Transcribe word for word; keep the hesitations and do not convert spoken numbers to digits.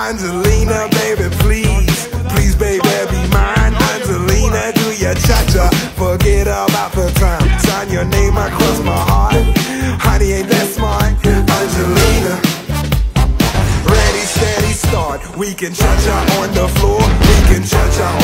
Angelina, baby, please, please, baby, be mine. Angelina, do your cha-cha, forget about the time. Sign your name across my heart. Honey, ain't that smart? Angelina. Ready, steady, start. We can cha-cha on the floor. We can cha-cha